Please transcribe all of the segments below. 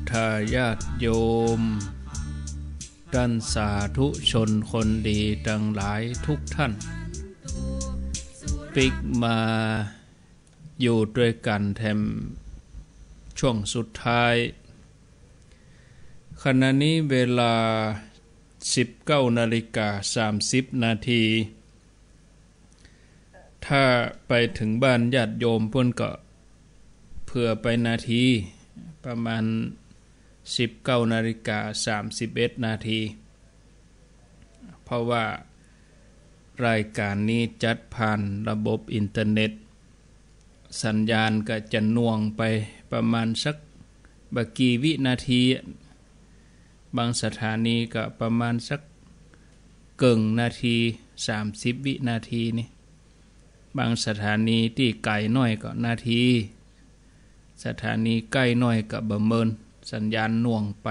ธาญาติโยมท่านสาธุชนคนดีทั้งหลายทุกท่านปิกมาอยู่ด้วยกันแถมช่วงสุดท้ายขณะนี้เวลา 19:30 นาทีถ้าไปถึงบ้านญาติโยมเพิ่นก็เผื่อไปนาทีประมาณ 19:31 นาทีเพราะว่ารายการนี้จัดผ่านระบบอินเทอร์เน็ตสัญญาณก็จะน่วงไปประมาณสักบกี่วินาทีบางสถานีก็ประมาณสักเกิงนาที30วินาทีนี่บางสถานีที่ไกลน้อยก็นาทีสถานีใกล้น้อยก็บ่เมินสัญญาณน่วงไป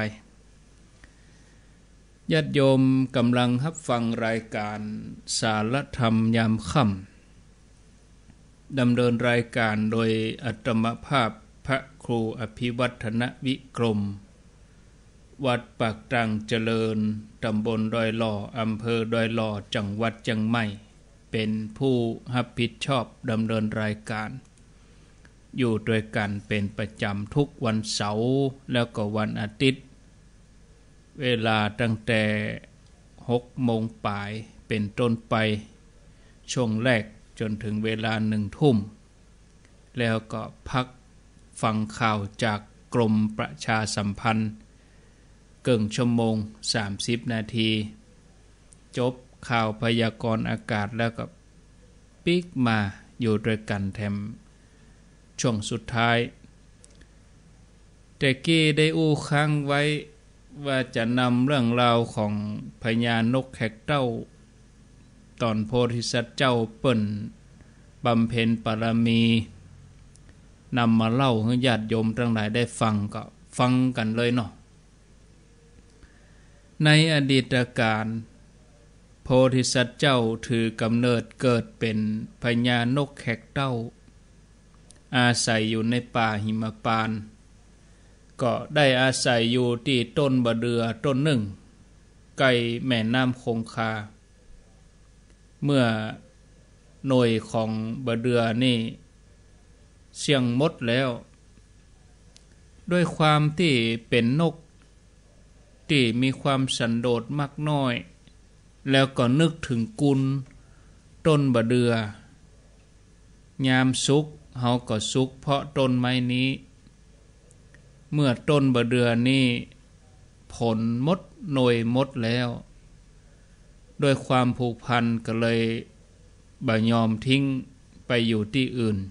ญาติโยมกำลังรับฟังรายการสารธรรมยามค่ำดำเนินรายการโดยอัตมภาพพระครูอภิวัฒนวิกรมวัดปากตรังเจริญตำบลดอยหล่ออำเภอดอยหล่อจังหวัดเชียงใหม่เป็นผู้รับผิดชอบดำเนินรายการอยู่ด้วยกันเป็นประจำทุกวันเสาร์แล้วก็วันอาทิตย์เวลาตั้งแต่6 โมงปลายเป็นต้นไปช่วงแรกจนถึงเวลา1 ทุ่มแล้วก็พักฟังข่าวจากกรมประชาสัมพันธ์เกินชั่วโมง30 นาทีจบข่าวพยากรณ์อากาศแล้วก็ปิกมาอยู่ด้วยกันแถมช่วงสุดท้ายแต่กี้ได้อู้ค้างไว้ว่าจะนำเรื่องราวของพญานกแขกเต้าตอนโพธิสัตว์เจ้าเปิ้นบำเพ็ญบารมีนำมาเล่าให้ญาติโยมทั้งหลายได้ฟังก็ฟังกันเลยเนาะในอดีตการโพธิสัตว์เจ้าถือกำเนิดเกิดเป็นพญานกแขกเต้าอาศัยอยู่ในป่าหิมพานต์ก็ได้อาศัยอยู่ที่ต้นบะเดือต้นหนึ่งใกล้แม่น้ำคงคาเมื่อหน่วยของบะเดือนี่เสี่ยงมดแล้วด้วยความที่เป็นนกที่มีความสันโดษมากน้อยแล้วก็นึกถึงกุลต้นบะเดือยามสุกเฮาก็สุกเพราะต้นไม้นี้เมื่อต้นบะเดือนี้ผลมดหน่วยมดแล้วด้วยความผูกพันก็เลยบ่ยอมทิ้งไปอยู่ที่อื่น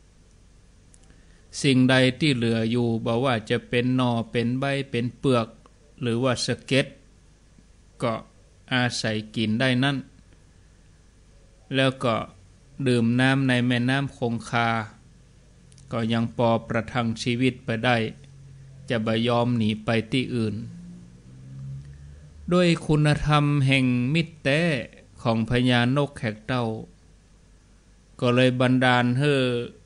สิ่งใดที่เหลืออยู่บ่ว่าจะเป็นหน่อเป็นใบเป็นเปลือกหรือว่าสะเก็ดก็อาศัยกินได้นั่นแล้วก็ดื่มน้ำในแม่น้ำคงคาก็ยังพอประทังชีวิตไปได้จะบ่ยอมหนีไปที่อื่นด้วยคุณธรรมแห่งมิตรแท้ของพญานกแขกเต้าก็เลยบันดาลให้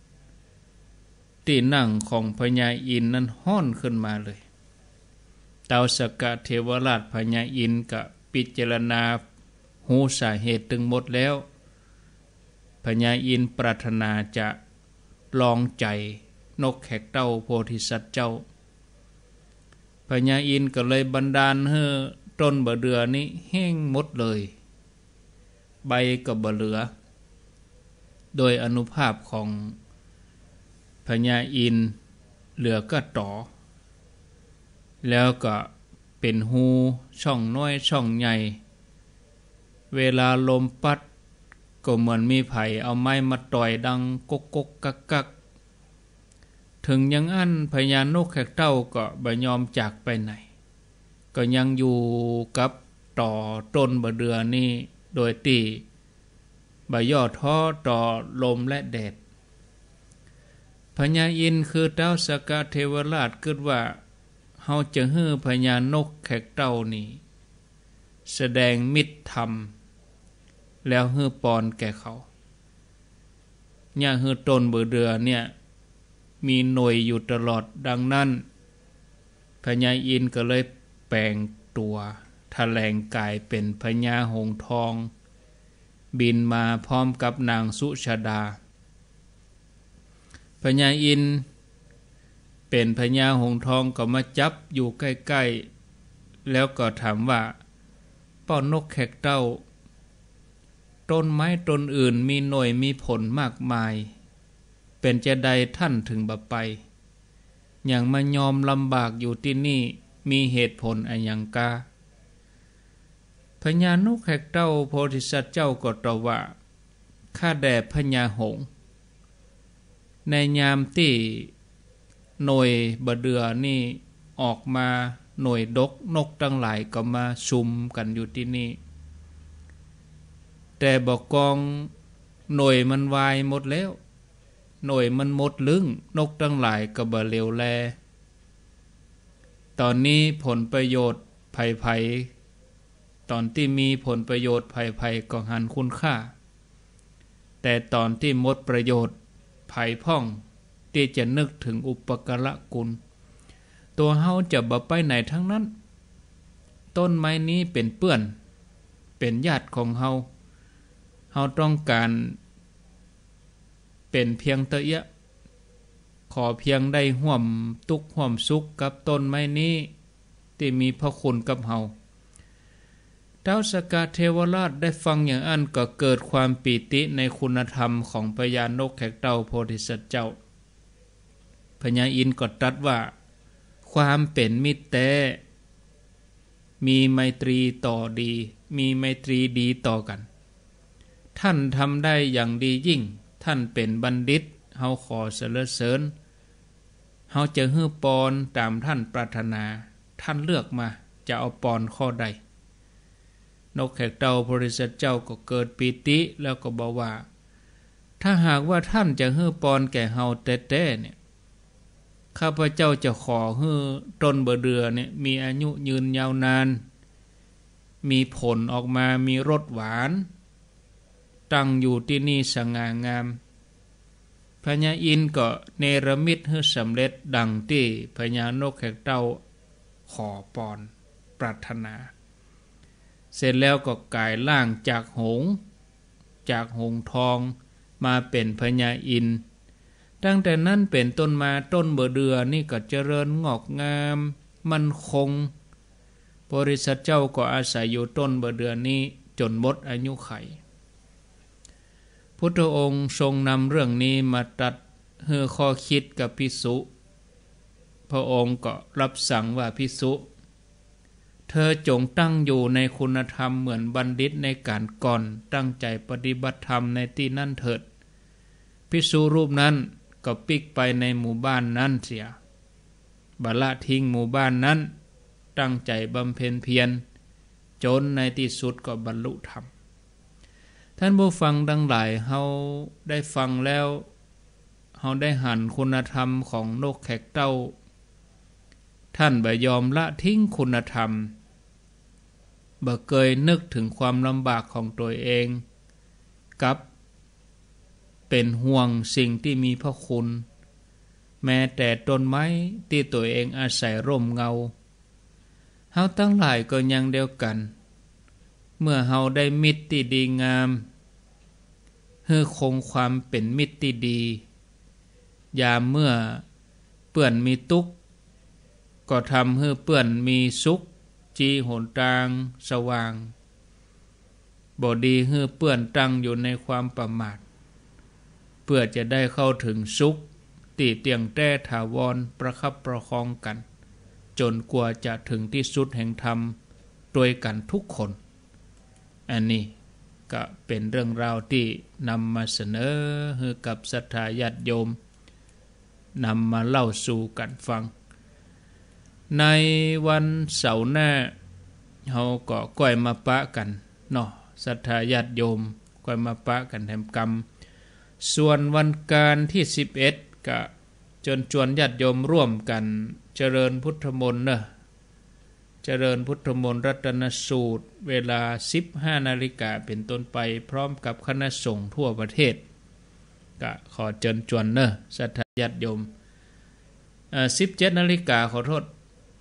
ที่นั่งของพญาอินทร์นั้นฮ้อนขึ้นมาเลยเท้าสกเทวราชพญาอินทร์ก็พิจารณาหูสาเหตุถึงหมดแล้วพญาอินทร์ปรารถนาจะลองใจนกแขกเต้าโพธิสัตว์เจ้าพญาอินทร์ก็เลยบันดาลให้ต้นบะเดือนี้แห้งหมดเลยใบก็บ่เหลือโดยอนุภาพของพญาอินทร์เหลือก็ต่อแล้วก็เป็นหูช่องน้อยช่องใหญ่เวลาลมพัดก็เหมือนมีไผเอาไม้มาต่อยดังกกกกักกักถึงยังอั้นพญานกแขกเต้าก็บ่ยอมจากไปไหนก็ยังอยู่กับต่อต้นบะเดือนี่โดยที่บ่ย่อท้อต่อลมและแดดพญาอินทร์คือเท้าสกเทวราชคิดว่าเฮาจะฮื้อพญานกแขกเต้านี่แสดงมิตรธรรมแล้วฮื้อปอนแก่เขาเนี่ยฮื้อต้นบะเดือเนี่ยมีหน่วยอยู่ตลอดดังนั้นพญาอินทร์ก็เลยแปลงตัวแถลงกายเป็นพญาหงส์ทองบินมาพร้อมกับนางสุชาดาพญาอินทร์เป็นพญาหงส์ทองก็มาจับอยู่ใกล้ๆแล้วก็ถามว่าป้อนนกแขกเต้าต้นไม้ต้นอื่นมีหน่วยมีผลมากมายเป็นจะใดท่านถึงบ่ไปอย่างมายอมลำบากอยู่ที่นี่มีเหตุผลอันยังกาพญานกแขกเต้าโพธิสัตว์เจ้าก็ตรัสว่าข้าแด่พญาหงส์ในยามที่หน่วยบเดือนี่ออกมาหน่วยดกนกทั้งหลายก็มาชุมกันอยู่ที่นี่แต่บอกกองหน่วยมันวายหมดแล้วหน่วยมันหมดลึงนกทั้งหลายก็บ่เหลียวแลตอนนี้ผลประโยชน์ภัยตอนที่มีผลประโยชน์ภัยก็หันคุณค่าแต่ตอนที่หมดประโยชน์ภัยพ่องที่จะนึกถึงอุปการะคุณตัวเฮาจะบ่ไปไหนทั้งนั้นต้นไม้นี้เป็นเปื้อนเป็นญาติของเฮาต้องการเป็นเพียงเตะยะขอเพียงได้ร่วมทุกข์ร่วมสุขกับต้นไม้นี้ที่มีพระคุณกับเฮาท้าวสกาเทวราชได้ฟังอย่างนั้นก็เกิดความปีติในคุณธรรมของพญานกแขกเต้าโพธิสัตว์เจ้าพญาอินทร์ก็ตรัสว่าความเป็นมิตรแท้มีไมตรีต่อดีมีไมตรีดีต่อกันท่านทำได้อย่างดียิ่งท่านเป็นบัณฑิตเฮาขอสรรเสริญเฮาจะฮื้อปอนตามท่านปรารถนาท่านเลือกมาจะเอาปอนข้อใดนกแขกเต้าโพธิสัตว์เจ้าก็เกิดปีติแล้วก็บอกว่าถ้าหากว่าท่านจะฮื้อปอนแก่เฮาแท้ๆเนี่ยข้าพเจ้าจะขอฮื้อต้นบะเดือเนี่ยมีอายุยืนยาวนานมีผลออกมามีรสหวานตั้งอยู่ที่นี่สง่างามพญาอินทร์ก็เนรมิตให้สำเร็จดังที่พญานกแขกเต้าขอปอนปรารถนาเสร็จแล้วก็กลายร่างจากหงส์ทองมาเป็นพญาอินทร์ตั้งแต่นั้นเป็นต้นมาต้นบะเดือนี่ก็เจริญงอกงามมั่นคงบริษัทเจ้าก็อาศัยอยู่ต้นบะเดือนี้จนหมดอายุไขพุทธองค์ทรงนำเรื่องนี้มาตรัสให้ข้อคิดกับภิกษุพระองค์ก็รับสั่งว่าภิกษุเธอจงตั้งอยู่ในคุณธรรมเหมือนบัณฑิตในการก่อนตั้งใจปฏิบัติธรรมในที่นั่นเถิดภิกษุรูปนั้นก็ปิกไปในหมู่บ้านนั้นเสียบัละทิ้งหมู่บ้านนั้นตั้งใจบำเพ็ญเพียรจนในที่สุดก็บรรลุธรรมท่านผู้ฟังทั้งหลายเฮาได้ฟังแล้วเฮาได้หันคุณธรรมของนกแขกเต้าท่านบ่ยอมละทิ้งคุณธรรมบ่เคยนึกถึงความลำบากของตัวเองกับเป็นห่วงสิ่งที่มีพระคุณแม้แต่ต้นไม้ที่ตัวเองอาศัยร่มเงาเฮาทั้งหลายก็ยังเดียวกันเมื่อเฮาได้มิตรที่ดีงามให้คงความเป็นมิตรที่ดียามเมื่อเปื้อนมีทุกข์ก็ทำให้เปื้อนมีสุขจีหนทางสว่างบ่ดีให้เปื้อนตั้งอยู่ในความประมาทเพื่อจะได้เข้าถึงสุขที่เตียงแท้ถาวรประคับประคองกันจนกว่าจะถึงที่สุดแห่งธรรมด้วยกันทุกคนอันนี้ก็เป็นเรื่องราวที่นำมาเสนอให้กับศรัทธาญาติโยมนำมาเล่าสู่กันฟังในวันเสาร์หน้าเฮาก็ก้อยมาปะกันเนาะศรัทธาญาติโยมก้อยมาปะกันแห่งกรรมส่วนวันการที่11ก็จวนญาติโยมร่วมกันเจริญพุทธมนต์เนอะเจริญพุทธมนต์รัตนสูตรเวลา 15 นาฬิกาเป็นต้นไปพร้อมกับคณะสงฆ์ทั่วประเทศก็ขอเชิญชวนเนอะศรัทธาญาติโยม17 นาฬิกาขอโทษ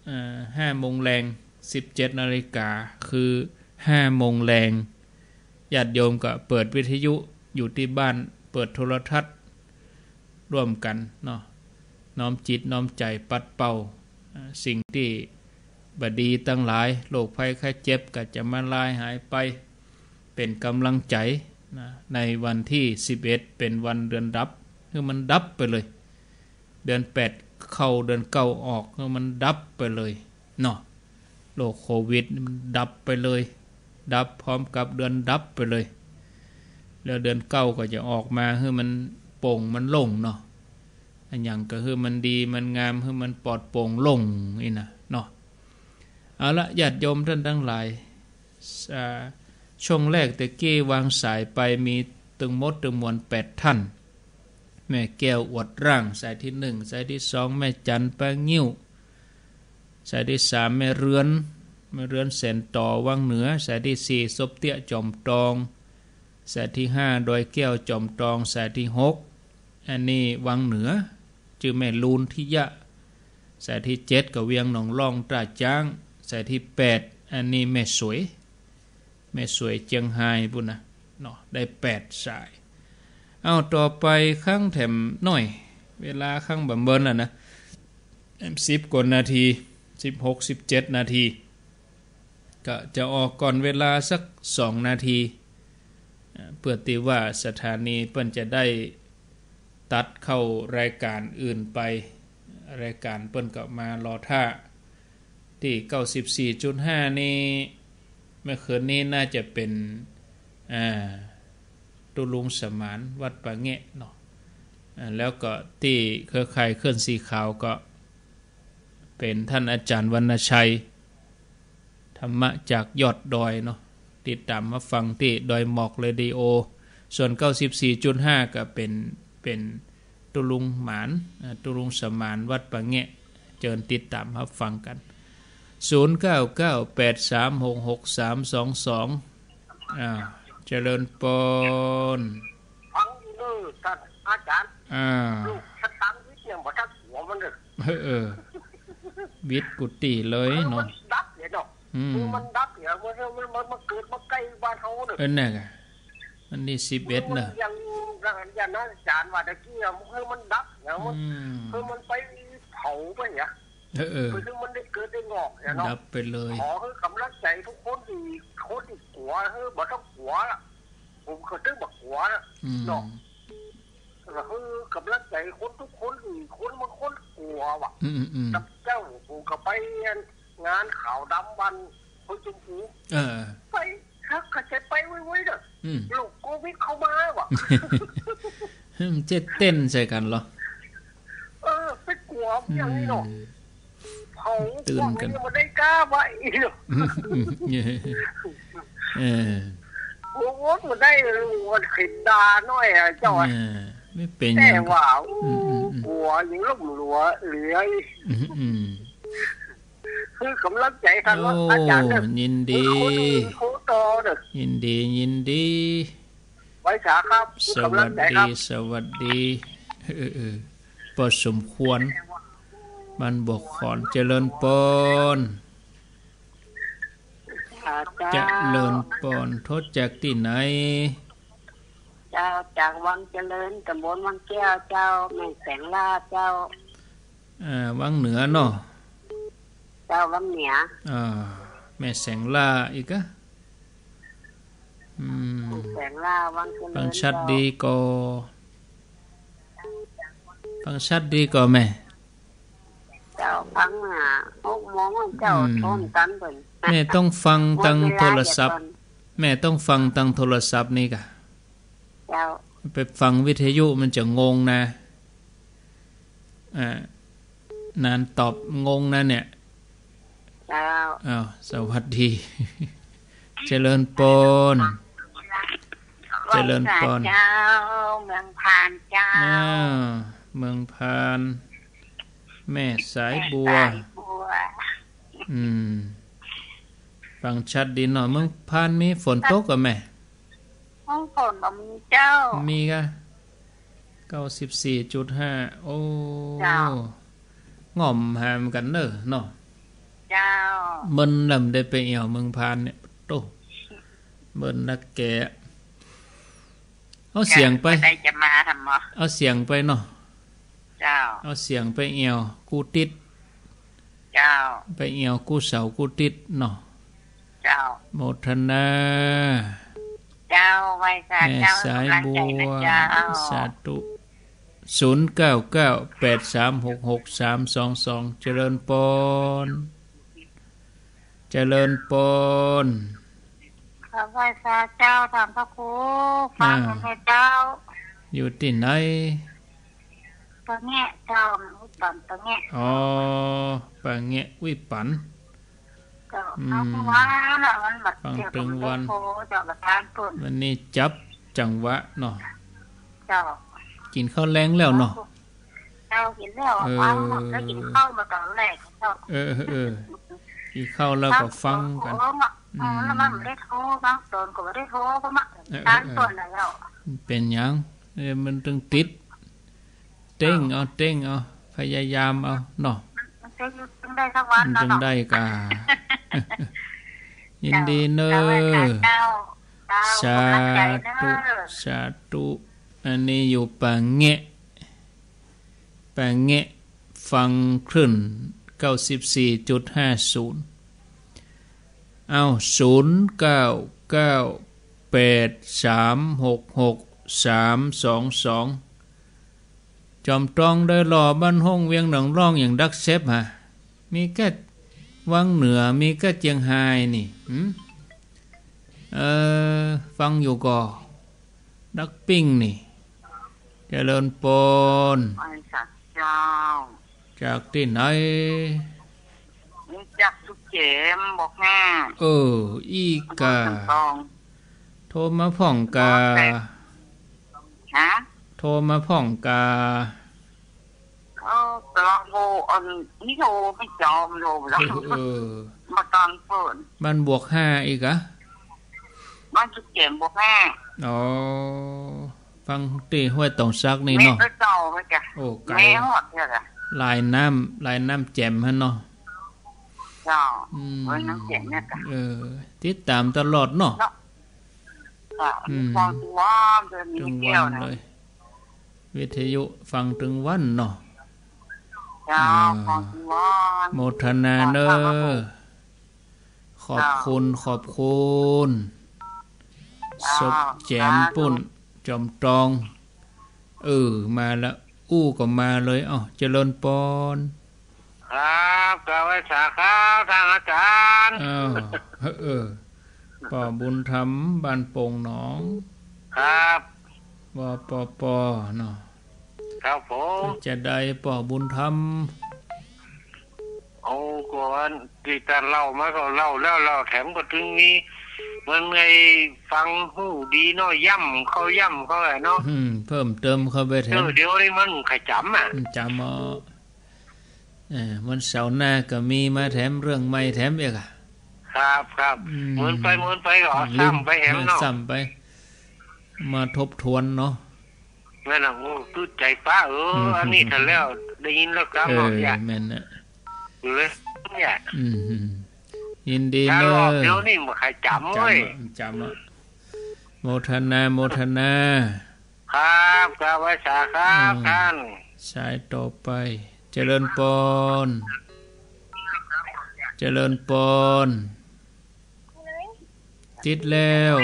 5 โมงแรง17 นาฬิกาคือ5 โมงแรงญาติโยมก็เปิดวิทยุอยู่ที่บ้านเปิดโทรทัศน์ร่วมกันเนาะน้อมจิตน้อมใจปัดเป่าสิ่งที่บดีตั้งหลายโรคภัยไข้เจ็บก็จะมาลายหายไปเป็นกำลังใจนะในวันที่11เป็นวันเดือนดับคือมันดับไปเลยเดือน8เข้าเดือน9ออกคือมันดับไปเลยเนาะโรคโควิดมันดับไปเลยดับพร้อมกับเดือนดับไปเลยแล้วเดือน9ก็จะออกมาคือมันโป่งมันโล่งเนาะอันอย่างก็คือมันดีมันงามคือมันปลอดโปร่งโล่งนี่นะเนาะเอาละญาติโยมท่านทั้งหลายช่วงแรกแต่กี้วางสายไปมีตึงมดตึงมวล8ท่านแม่แก้วอวดร่างสายที่1สายที่2แม่จันปะงิ้วสายที่3แม่เรือนแสนต่อวังเหนือสายที่4ศพเตี้ยจอมตองสายที่5ดอยแก้วจอมตองสายที่6อันนี้วังเหนือชื่อแม่ลูนทิยะสายที่7ก็เวียงหนองล่องตราจ้างสายที่8อันนี้แม่สวยเจียงไฮ้ปุ่นนะเนาะได้8สายเอาต่อไปข้างแถมหน่อยเวลาข้างบ่เบิ่นล่ะนะ10 กว่านาที16-17 นาทีก็จะออกก่อนเวลาสัก2 นาทีเพื่อที่ว่าสถานีเปิ้นจะได้ตัดเข้ารายการอื่นไปรายการเปิ้นก็มารอท่าที่ 94.5 นี่เมื่อคืนนี้น่าจะเป็นตุลุงสมานวัดปะแงะเนาะแล้วก็ที่เครือข่ายเคลื่อนสีขาวก็เป็นท่านอาจารย์วรรณชัยธรรมะจากยอดดอยเนาะติดตามมาฟังที่ดอยหมอกเรดิโอส่วน 94.5 ก็เป็นตุลุงหมานตุลุงสมานวัดปะแงะเชิญติดตามรับฟังกัน0998366322เจริญปนฟังอยู่เลยท่านอาจารย์ลูกชักตังวิทย์เนี่ยบ่ทักหัวมันเลยวิทย์กุฏิเลยเนาะดับเนี่ยเนาะมันดับเนี่ยมันเกิดมาใกล้บ้านเฮาเด้อน่ะอันนี้11น่ะอย่างนั้นอาจารย์ว่าตะกี้มันดับเนี่ยมันไปเผาไปเนี่ยคือมันได้เกิดได้งอกเนี่ยเนาะดับไปเลยขอให้กำลังใจทุกคนที่กลัวบ่ต้องกลัวล่ะผมก็ตึ้งบักหัวนะเนาะก็คือกำลังใจคนทุกคนที่คนบางคนกลัวว่ะกับเจ้ากูก็ไปงานข่าวดำวันคนชมพูไปถ้าก็จะไปไว้ๆเด้อลูกโควิดเข้ามาว่ะเจ็ดเต้นใส่กันเหรอไปกลัวอย่างนี้เนาะเผาตื่นกันมันได้กล้าไว้เนาะโอ้โหมันได้มันขิดดาหน่อยอ่ะเจ้าไม่เป็นแต่ว่าหัวยังลุ่มหลัวเหลือคือกำลังใจท่านอาจารย์ยินดียินดีไว้สาครับสวัสดีพอสมควรมันบอกขอนเจริญปนเจริญปนทศจากที่ไหนเจ้าจากวังเจริญตำบลวังแก้วเจ้าแม่แสงล่าเจ้าวังเหนือเนาะเจ้าวังเหนือแม่แสงล่าอีกอะแสงล่าวังเจริญฟังชัดดีก็แม่เจ้าฟัง6 โมงเจ้าโทรกันเพิ่นแม่ต้องฟังทางโทรศัพท์นี่กะเจ้าไปฟังวิทยุมันจะงงนะนานตอบงงนะเนี่ยเจ้าสวัสดีเจริญปนเจริญปนเจ้าเมืองพานเจ้าเมืองพานแม่สายบัวฟังชัดดีหน่อยเมืองพานมีฝนตกกับแม่ฝนบ่มีเจ้ามีกะ 94.5 โอ้ง่อมหามกันเด้อเนาะจ้าเบิ่นลำได้ไปเอี่ยวเมืองพานเนี่ยโตเบิ่นนักแกเอาเสียงไปได้จะมาทำหมอเอาเสียงไปเนาะเจ้าเอาเสียงไปเอี่ยวกูติดเจ้าไปเอี่ยวกูเสากูติดเนาะเจ้าโมทนาเจ้าไว้ค่ะเจ้าสายบัวสาธุ0998366322เจริญปนเจริญปนข้าพเจ้าเจ้าทำพระครูฟังพระเจ้าอยู่ที่ไหนปะแงะเจ้าวิปันปะแงะอ๋อปะแงะวิปันเอาว่าน่ะมันบัดเจ็บวันเจ้าประทานปุ่นวันนี้จับจังหวะเนาะเจ้ากินข้าวแรงแล้วเนาะเจ้ากินแล้วฟังแล้วกินข้าวมาตอนแรกเจ้ากินข้าวแล้วก็ฟังกันแล้วมันไม่ได้โทรบางตอนก็ไม่ได้โทรก็มาตานต้นแล้วเป็นหยังมันต้องติดเต้งเอาพยายามเอาเนาะจึงได้ทั้งวันจึงได้กายินดีเนอสาธุอันนี้อยู่ปางแงะฟังคลื่น 94.50 เอา0998366322จอมตรองได้หล่อบ้านห้องเวียงหนองร่องอย่างดักเซฟฮะมีแค่วังเหนือมีแค่เจียงไฮ้นี่ฟังอยู่ก่อดักปิ้งนี่เจริญปนจากที่ไหนจากสุเจมบอกแม่อีกาโทรมาพ่องกาโทรมาพ่องกาตลอดโทรนี่โทรไม่จอมโทรแล้วมาตอนเปิดบ้านบวก5อีกอะบ้านสุเจมบวก5 อ๋อฟังตีห้วยตองซักนี่เนาะแม่เจ้าไหมจ๊ะโอ้ไกลแม่หอดเนี่ยจ้ะลายน้ำแจ่มฮะเนาะเจ้าน้ำแจ่มเนี่ยจ้ะติดตามตลอดเนาะฟังถึงวันเดินมีแก้วนะวิทยุฟังถึงวันเนาะฟังถึงวันโมทนาเนอขอบคุณศพแจมปุ่นจอมตรองมาแล้วก็มาเลยเจริญปนครับกล่าวไว้สาครับทางอาจารย์ป่อบุญธรรมบ้านโป่งหนองครับปอเนาะครับผมจะได้ป่อบุญธรรมก่อนที่จะเล่ามาก็เล่าแล้วเล่าแถมก็ถึงนี้มันไงฟังหูดีเนาะย่ำเขาอะไรเนาะเพิ่มเติมเข้าไปแถมเดี๋ยวนี้มันใครจำจำมันเสาร์หน้าก็มีมาแถมเรื่องใหม่แถมอีกครับเหมือนไปก็ซ้ำไปแถมเนาะซ้ำไปมาทบทวนเนาะนั่นน่ะตื้อใจป้าอันนี้ถ้าแล้วได้ยินแล้วครับแม่นน่ะเลยเนี่ยยินดีเนอะเดี๋ยวนี้มันใครจำเว้ยจำโมทนาครับกราบไหว้สาครับท่านสายต่อไปเจริญปนติดแล้ว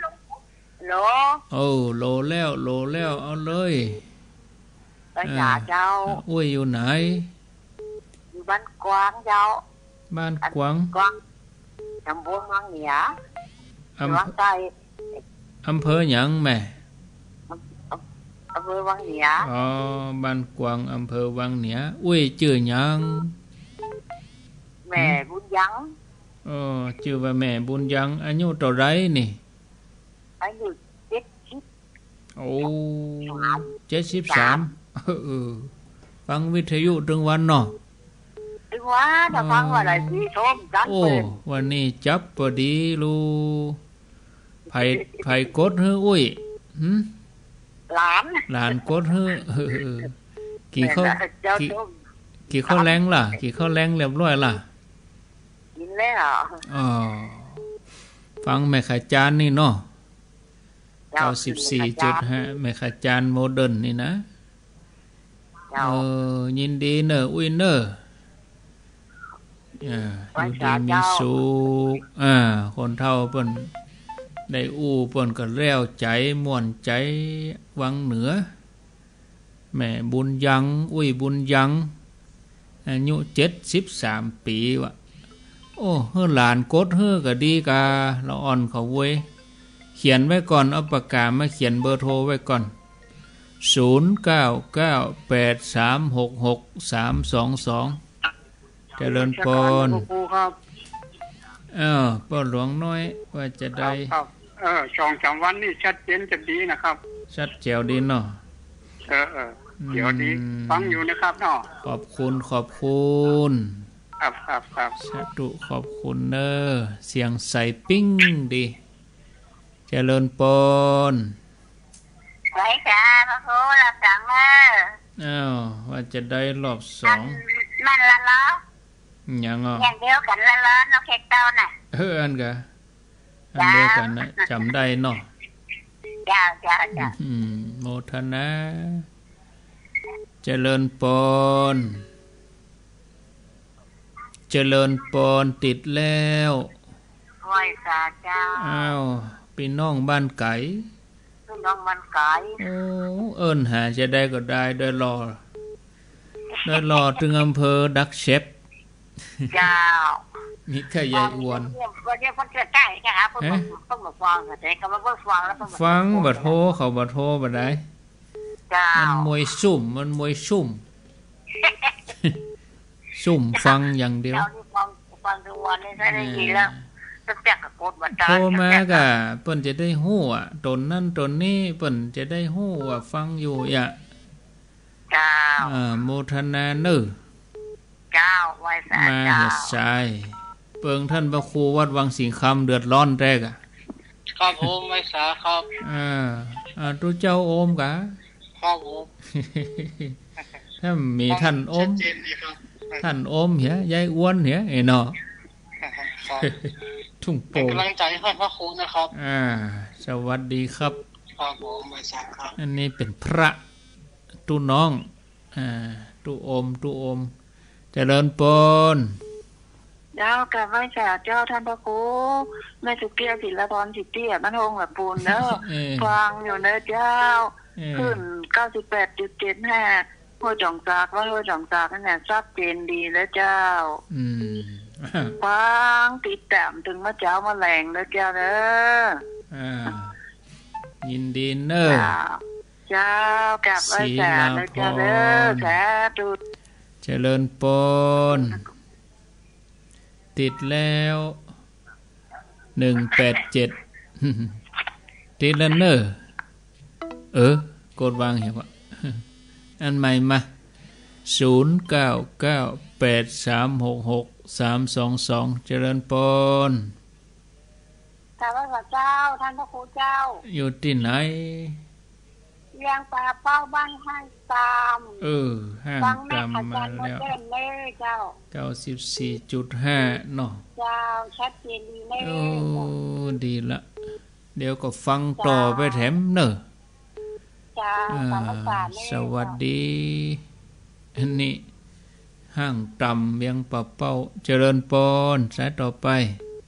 โลแล้วเอาเลยไปหาเจ้าอยู่ไหนอยู่บ้านกวางเจ้าบ้านกวางตำบลวังเหนือวังใต้อำเภอหยังแม่อำเภอวังเหนือบ้านกวางอำเภอวังเหนือชื่อหยังแม่บุญยังชื่อว่าแม่บุญยังอายุเท่าไรนี่อายุ 73ฟังวิทยุถึงวันเนาะถ้าฟังว่าอะไรพี่ชมจัดเลยวันนี้จับพอดีลูไผ่กดฮื้อหลานกดฮื้อกี่ข้อแรงล่ะกี่ข้อแรงเรียบร้อยล่ะแล้วอ๋อฟังแม่ขจานนี่เนาะ94.5แม่ขจานโมเดิร์นนี่นะยินดีเนอะอุ้ยเนอะอยู่ดีมีสุขคนเฒ่าเพิ่นได้เพิ่นก็แล้วใจม่วนใจวังเหนือแม่บุญยังอุ้ยบุญยังอายุ73ปีวะโอ้เฮือหลานกดเฮือก็ดีกาละอ่อนเขาเว้ยเขียนไว้ก่อนเอาปากกามาเขียนเบอร์โทรไว้ก่อน0998366322เจริญพรป้าหลวงน้อยว่าจะได้ครับ2-3 วันนี่ชัดเจนจะดีนะครับชัดแจ๋วดีเนาะเดี๋ยวดีฟังอยู่นะครับเนาะขอบคุณครับสาธุขอบคุณเด้อเสียงใสปิ้งดีเจริญพรไว้จ้าพระครูรับสั่งเด้อว่าจะได้รอบ2 มันละล้อยังอย่างเดียวกันละล้อเนาะเค้กเต้าน่ะอันเดียวกันนะจำได้เนาะจ้าโมทนาเจริญพรติดแล้วไหว้สาเจ้าพี่น้องบ้านไก่พี่น้องบ้านไก่เอิ้นหาจะได้ก็ได้โดยรอถึงอำเภอดักเชฟเจ้ามีแค่ยายอ้วนวันนี้เพิ่นใกล้ๆครับเพิ่นมาฟังแต่ก็มาฟังแล้วฟังบ่โทรเขาบ่โทรบ่ได้มันมวยซุ่มซุ่มฟังอย่างเดียวฟังทุกวันนี่ได้ยินแล้วตั้งแต่กดบันดาลโทรมาก็เพิ่นจะได้ฮู้ตนนั้นตนนี้เพิ่นจะได้ฮู้ว่าฟังอยู่เจ้าโมทนาเด้อเจ้าไว้สามาเฮ็ดชายเปิงท่านพระครูวัดวังสิงห์คำเดือดร้อนแรกครับผมไว้สาครับตุเจ้าโอมกะครับผมถ้ามีท่านโอมเหียยายอ้วนเหียไอ้เนาะทุ่งโป่งเป็นกำลังใจให้พระครูนะครับสวัสดีครับครับผมไว้สาครับอันนี้เป็นพระตุน้องตุโอมเจริญพรเจ้ากับไว้สาเจ้าท่านพระครูแม่สุเกียรติศิลปรสิทธิ์เตี้ยบ้านโฮงแบบปูนเด้อฟังอยู่เด้อเจ้าขึ้น 98.75 ห้วยจ่องจากว่าห้วยจ่องจากนั่นแหละชัดเจนดีแล้วเจ้าฟังติดตามถึงมาเจ้ามาแหลงแล้วเจ้าเด้อยินดีเนอะเจ้ากับไว้สาแล้วเจ้าเด้อสาธุเจริญพรติดแล้ว187ติดแล้วเนอะกดวางเห็นว่าอันใหม่มา0998366322เจริญพรสวัสดีเจ้าท่านพระครูเจ้าอยู่ที่ไหนเลี้ยงปลาเป้าบ้านห้างตามห้างตามมาแล้ว94.5 เนาะเจ้าชัดเจนดีเลยดีละเดี๋ยวก็ฟังต่อไปแถมเนอะสวัสดีอันนี้ห้างต่ำเวียงป่าเป้าเจริญพรสายต่อไป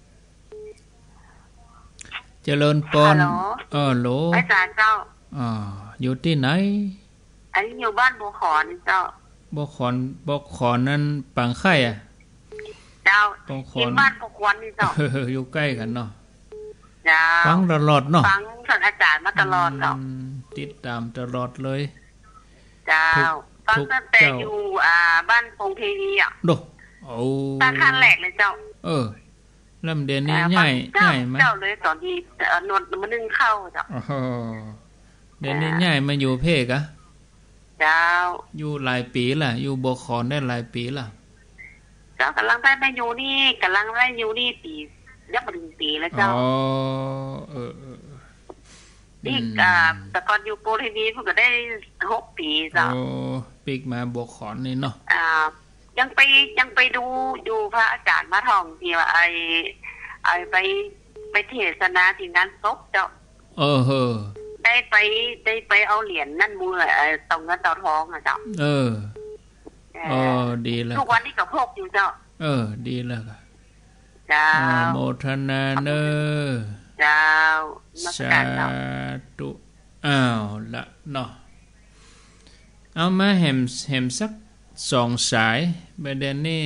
เจริญพรโหลอาจารย์เจ้าอยู่ที่ไหนอันนี้อยู่บ้านบัวขอนเจ้าบัวขอนนั้นปางไข่เจ้าที่บ้านบัวขอนนี่เจ้าอยู่ใกล้กันเนาะเจ้าฟังตลอดเนาะฟังท่านอาจารย์มาตลอดเจ้าติดตามตลอดเลยเจ้าฟังตั้งแต่อยู่บ้านพงเทวีโดตาคันแหลกเลยเจ้าลำเดือนนี้ง่ายไหมเจ้าเลยตอนที่นวดมันนึ่งเข้าเจ้าเดือนนี้ง่ายมาอยู่เพกะเจ้าอยู่หลายปีล่ะอยู่บัวขอนได้หลายปีล่ะเจ้ากำลังได้มาอยู่นี่ปียับมาถึงปีแล้วเจ้านี่แต่ก่อนอยู่โปรทีนี้ผมก็ได้6 ปีเจ้าปีกมาบัวขอนนี่เนาะยังไปดูพระอาจารย์มาทองที่ว่าไอไปเทศนาที่งานศพเจ้าได้ไปเอาเหรียญนั่นมือตรงนั้นเต่าทองอ่ะเจ้าดีแล้วทุกวันนี้ก็พกอยู่เจ้าดีแล้วค่ะจ้าโมทนาเนอเจ้าสาธุละเนาะเอามาแหมสัก2 สายประเด็นนี้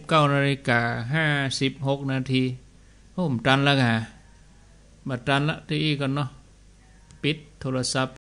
19:56 นาทีผมตันแล้วค่ะมาตันละที่ก่อนเนาะปิดโทรศัพท์